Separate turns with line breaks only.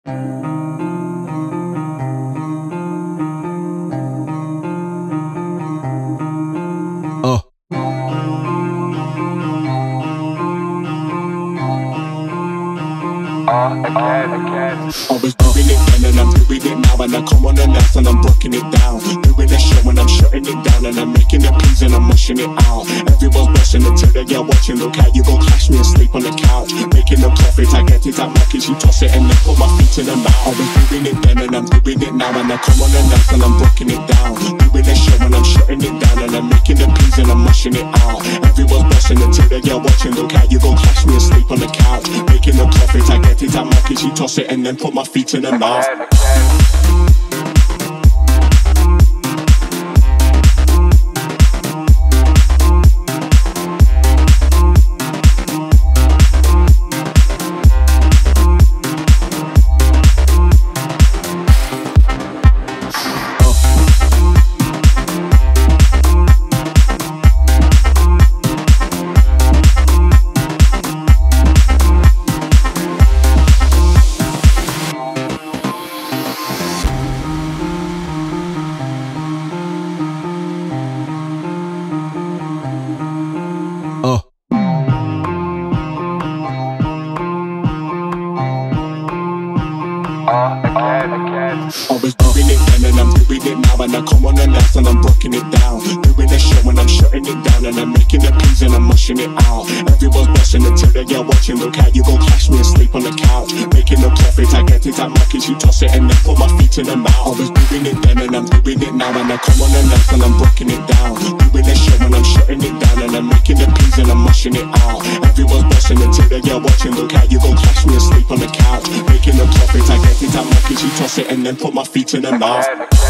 I was doing it then and I'm doing it now, and I come on the left and I'm breaking it down. Doing a show and I'm shutting it down, and I'm making the peas and I'm mushing it out. Everyone's busting it till they get watching. Look how you gon' clash me and sleep on the couch. Making the profit, I get it at market, you toss it and then put my feet in the mouth. I was doing it then and I'm doing it now, and I come on the left and I'm breaking it down. Doing a show and I'm shutting it down, and I'm making the peas and I'm mushing it out. Everyone's busting it till they get watching. Look how you gon' clash me and sleep on the couch. Making the profit, I get it at market, you toss it and then put my feet in the mouth. I was doing it then and I'm doing it now, and I come on the left and I'm breaking it down. Doing a show and I'm shutting it down, and I'm making the peas and I'm mushing it out. Everyone's busting it till they get watching. Look how you gon' clash me and sleep on the couch. Making the profit, I get it at market, you toss it and then put my feet in the mouth. I was doing it then and I'm doing it now, and I come on the left and I'm breaking it down. Doing a show and I'm shutting it down, and I'm making the peas and I'm mushing it out. Everyone's busting it till they get watching. Look how you gon' clash me and sleep on the couch. Making the profit, I get it at market, you toss it and then put my feet in the mouth.